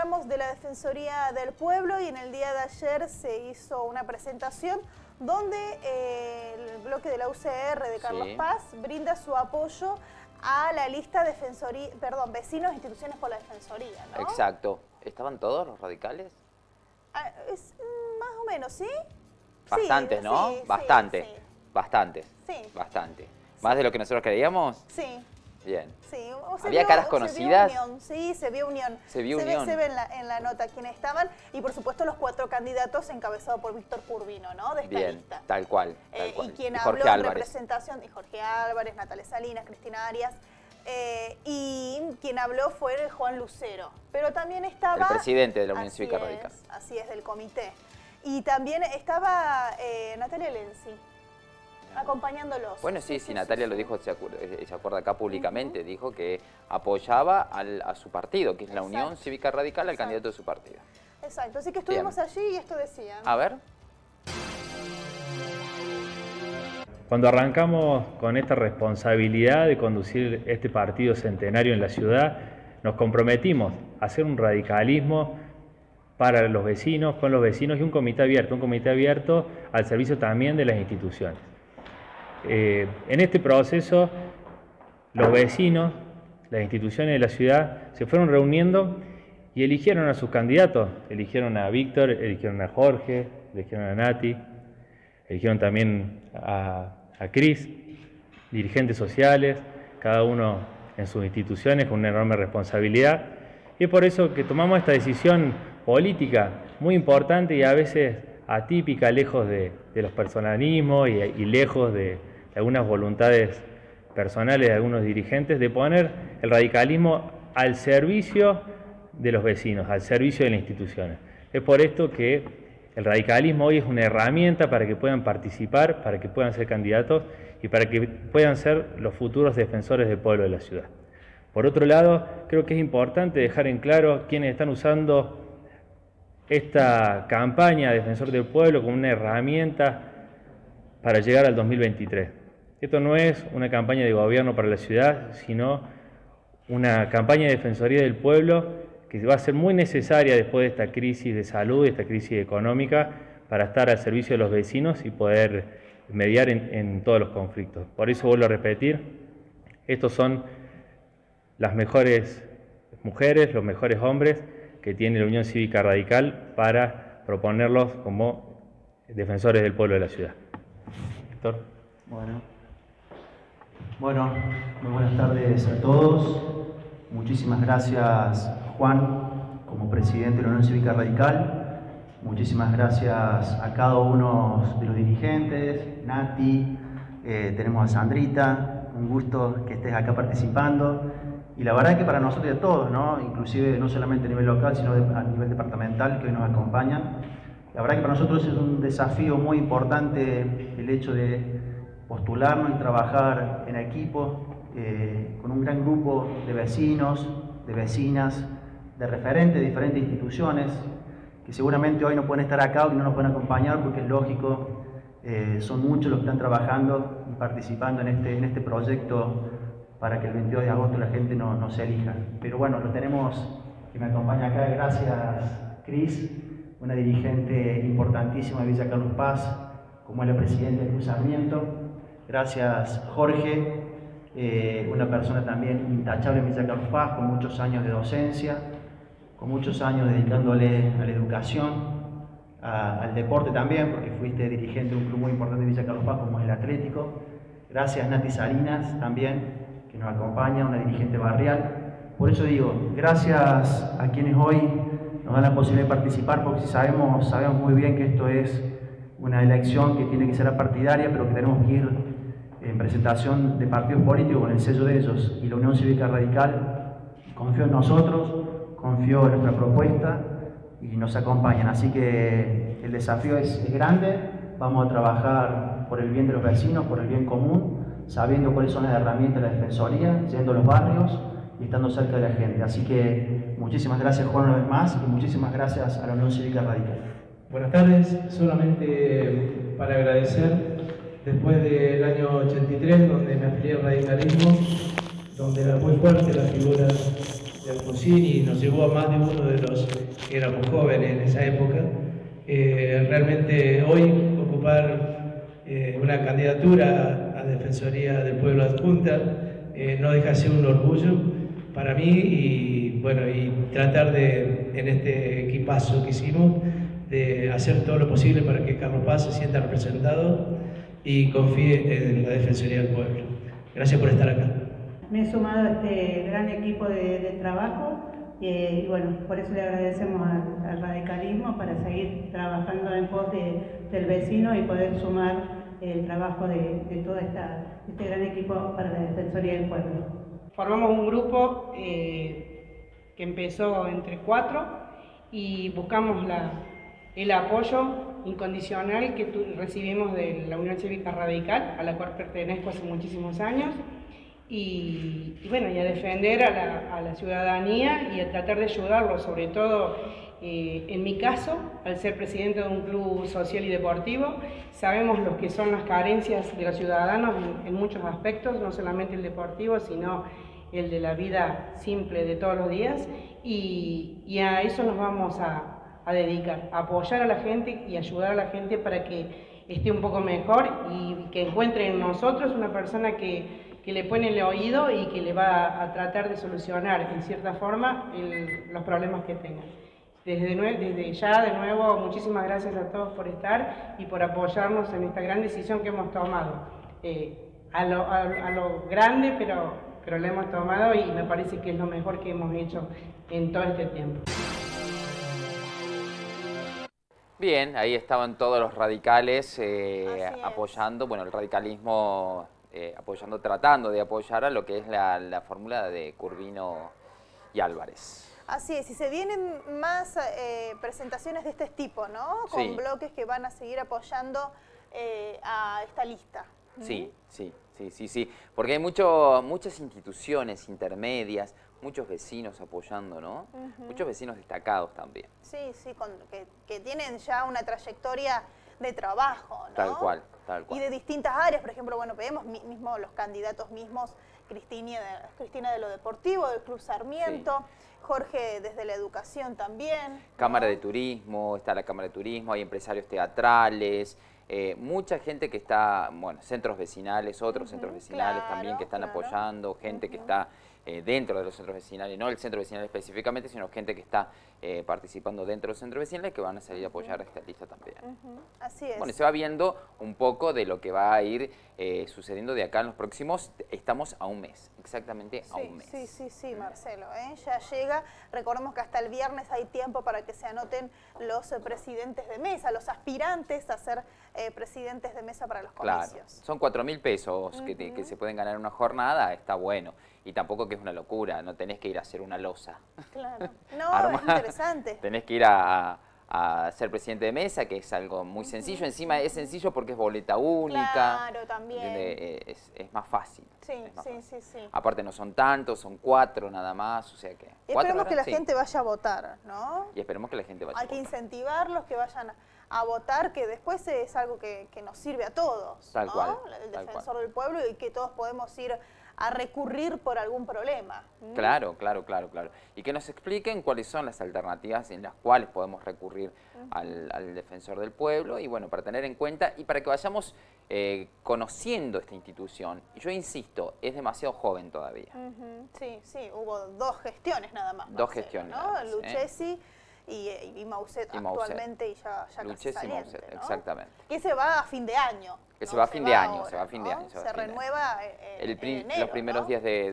hablamos de la Defensoría del Pueblo y en el día de ayer se hizo una presentación donde el bloque de la UCR de Carlos Paz brinda su apoyo a la lista vecinos e instituciones por la Defensoría, ¿no? Exacto. ¿Estaban todos los radicales? Más o menos, ¿sí? Bastantes, sí, ¿no? Sí, Bastantes. sí. Bastantes. Sí. Bastante. ¿Más de lo que nosotros creíamos? Sí. Bien. Sí. ¿Había caras conocidas? Se vio unión, sí, se vio unión. Se ve en la nota quiénes estaban y por supuesto los 4 candidatos encabezados por Víctor Curvino, ¿no? De esta Bien, lista. tal cual. Y quien Jorge habló en Álvarez. representación de Jorge Álvarez, Natalia Salinas, Cristina Arias. Y quien habló fue Juan Lucero. Pero también estaba... El presidente de la Unión Cívica Radical. Así es, del comité. Y también estaba Natalia Lenzi, acompañándolos. Bueno, sí, Natalia lo dijo, se acuerda acá públicamente, dijo que apoyaba a su partido, que es la Unión Cívica Radical, al candidato de su partido. Exacto, así que estuvimos allí y esto decían. A ver. Cuando arrancamos con esta responsabilidad de conducir este partido centenario en la ciudad, nos comprometimos a hacer un radicalismo para los vecinos, con los vecinos y un comité abierto al servicio también de las instituciones. En este proceso, los vecinos, las instituciones de la ciudad se fueron reuniendo y eligieron a sus candidatos. Eligieron a Víctor, eligieron a Jorge, eligieron a Nati, eligieron también a Cris, dirigentes sociales, cada uno en sus instituciones con una enorme responsabilidad. Y es por eso que tomamos esta decisión política muy importante y a veces atípica, lejos de los personalismos y lejos de algunas voluntades personales de algunos dirigentes, de poner el radicalismo al servicio de los vecinos, al servicio de las instituciones. Es por esto que el radicalismo hoy es una herramienta para que puedan participar, para que puedan ser candidatos y para que puedan ser los futuros defensores del pueblo de la ciudad. Por otro lado, creo que es importante dejar en claro quiénes están usando esta campaña Defensor del Pueblo como una herramienta para llegar al 2023. Esto no es una campaña de gobierno para la ciudad, sino una campaña de Defensoría del Pueblo que va a ser muy necesaria después de esta crisis de salud, de esta crisis económica, para estar al servicio de los vecinos y poder mediar en todos los conflictos. Por eso vuelvo a repetir, estos son las mejores mujeres, los mejores hombres que tiene la Unión Cívica Radical para proponerlos como defensores del pueblo de la ciudad. Héctor. Bueno, muy buenas tardes a todos. Muchísimas gracias, Juan, como presidente de la Unión Cívica Radical. Muchísimas gracias a cada uno de los dirigentes, Nati, tenemos a Sandrita, un gusto que estés acá participando. Y la verdad es que para nosotros y a todos, ¿no? Inclusive no solamente a nivel local, sino a nivel departamental, que hoy nos acompañan. La verdad que para nosotros es un desafío muy importante el hecho de postularnos y trabajar en equipo con un gran grupo de vecinos, de vecinas, de referentes de diferentes instituciones, que seguramente hoy no pueden estar acá o que no nos pueden acompañar porque es lógico, son muchos los que están trabajando y participando en este proyecto para que el 22 de agosto la gente no se elija. Pero bueno, lo tenemos, que me acompaña acá, gracias Cris, una dirigente importantísima de Villa Carlos Paz, como es la presidenta de Cruz Sarmiento. Gracias Jorge, una persona también intachable en Villa Carlos Paz, con muchos años de docencia, con muchos años dedicándole a la educación, al deporte también, porque fuiste dirigente de un club muy importante de Villa Carlos Paz, como es el Atlético. Gracias Nati Salinas también, que nos acompaña, una dirigente barrial. Por eso digo, gracias a quienes hoy nos dan la posibilidad de participar, porque sabemos muy bien que esto es una elección que tiene que ser apartidaria, pero que tenemos que ir en presentación de partidos políticos con el sello de ellos. Y la Unión Cívica Radical confió en nosotros, confió en nuestra propuesta y nos acompañan. Así que el desafío es grande, vamos a trabajar por el bien de los vecinos, por el bien común, sabiendo cuáles son las herramientas de la Defensoría, yendo a los barrios y estando cerca de la gente. Así que muchísimas gracias Juan una vez más y muchísimas gracias a la Unión Cívica Radical. Buenas tardes, solamente para agradecer, después del año 83, donde me afilié al radicalismo, donde era muy fuerte la figura Alfonsín y nos llevó a más de uno de los que éramos jóvenes en esa época. Realmente hoy ocupar una candidatura a Defensoría del Pueblo adjunta no deja de ser un orgullo para mí y, bueno, y tratar de, en este equipazo que hicimos, de hacer todo lo posible para que Carlos Paz se sienta representado y confíe en la Defensoría del Pueblo. Gracias por estar acá. Me he sumado a este gran equipo de trabajo y bueno, por eso le agradecemos al radicalismo para seguir trabajando en pos del vecino y poder sumar el trabajo de todo este gran equipo para la Defensoría del Pueblo. Formamos un grupo que empezó entre 4 y buscamos el apoyo incondicional que recibimos de la Unión Cívica Radical, a la cual pertenezco hace muchísimos años, y bueno, y a defender a la ciudadanía y a tratar de ayudarlos, sobre todo en mi caso, al ser presidente de un club social y deportivo, sabemos lo que son las carencias de los ciudadanos en muchos aspectos, no solamente el deportivo, sino el de la vida simple de todos los días, y a eso nos vamos a dedicar, a apoyar a la gente y ayudar a la gente para que esté un poco mejor y que encuentre en nosotros una persona que le pone el oído y que le va a tratar de solucionar en cierta forma los problemas que tengan. Desde ya, de nuevo, muchísimas gracias a todos por estar y por apoyarnos en esta gran decisión que hemos tomado. A lo grande, pero lo hemos tomado y me parece que es lo mejor que hemos hecho en todo este tiempo. Bien, ahí estaban todos los radicales apoyando, bueno, el radicalismo apoyando, tratando de apoyar a lo que es la fórmula de Curvino y Álvarez. Así es, y se vienen más presentaciones de este tipo, ¿no? Con sí. bloques que van a seguir apoyando a esta lista. Sí, sí, porque hay muchas instituciones intermedias, muchos vecinos apoyando, ¿no? Muchos vecinos destacados también. Sí, que tienen ya una trayectoria de trabajo, ¿no? Tal cual, tal cual. Y de distintas áreas, por ejemplo, bueno, vemos mismo los candidatos mismos, Cristina de lo deportivo, del Club Sarmiento, sí. Jorge desde la educación también. Cámara de Turismo, está la Cámara de Turismo, hay empresarios teatrales, mucha gente que está, bueno, centros vecinales, otros centros vecinales también que están apoyando, gente que está dentro de los centros vecinales, no el centro vecinal específicamente, sino gente que está participando dentro de los centros vecinales que van a salir a apoyar esta lista también. Así es. Bueno, se va viendo un poco de lo que va a ir sucediendo de acá en los próximos, estamos a un mes, exactamente a un mes. Sí, Marcelo, ya llega, recordemos que hasta el viernes hay tiempo para que se anoten los presidentes de mesa, los aspirantes a ser presidentes de mesa para los comicios. Claro, son 4.000 pesos que se pueden ganar en una jornada, está bueno. Y tampoco que es una locura, no tenés que ir a hacer una losa. Claro, no, es interesante. Tenés que ir a ser presidente de mesa, que es algo muy sencillo. Encima es sencillo porque es boleta única. Claro, también. Es más fácil. Sí. Aparte no son tantos, son 4 nada más, o sea que... Y esperemos que la gente vaya a votar, ¿no? Y esperemos que la gente vaya a votar. Hay que incentivarlos que vayan a votar, que después es algo que nos sirve a todos, Tal cual. El defensor del pueblo y que todos podemos ir a recurrir por algún problema. Claro. Y que nos expliquen cuáles son las alternativas en las cuales podemos recurrir al defensor del pueblo y bueno, para tener en cuenta y para que vayamos conociendo esta institución. Y yo insisto, es demasiado joven todavía. Sí, hubo 2 gestiones nada más. Dos gestiones, ¿no? nada más, Lucchesi y Mausset actualmente y ya casi saliente, ¿no? Exactamente. Que se va a fin de año. Que se va a fin de año, Se renueva en los primeros enero, días de